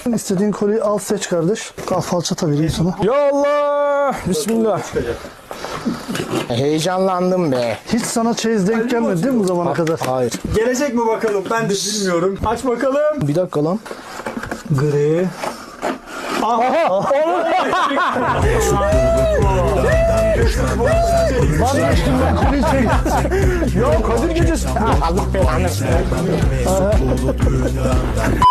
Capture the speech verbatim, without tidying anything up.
İstediğin kolyeyi al seç kardeş. Al falçata vereyim sana. Ya Allah! Bismillah. Heyecanlandım be. Hiç sana çeyiz denk gelmedi değil mi bu zamana kadar? Hayır. Gelecek mi bakalım? Ben de bilmiyorum. Aç bakalım. Bir dakika lan. Gri. Bana üstümden kolye çek. Ya Kadir Gecesi. Allah belanı.